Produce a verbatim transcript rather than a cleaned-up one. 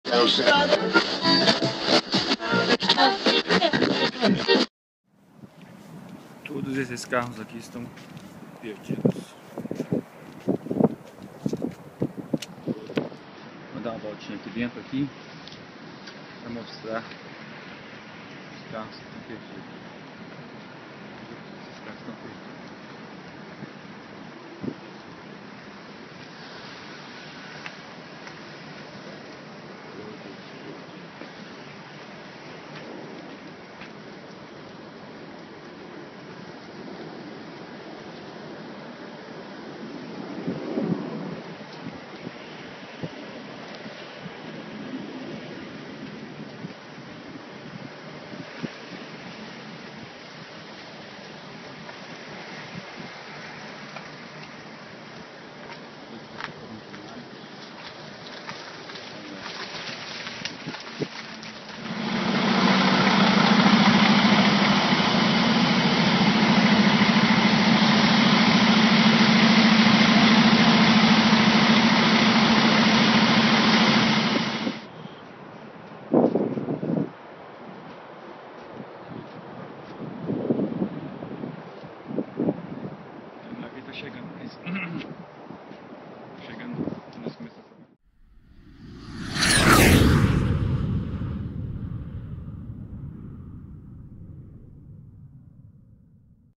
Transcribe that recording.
Todos esses carros aqui estão perdidos. Vou dar uma voltinha aqui dentro aqui para mostrar os carros que estão perdidos. Esses carros estão perdidos.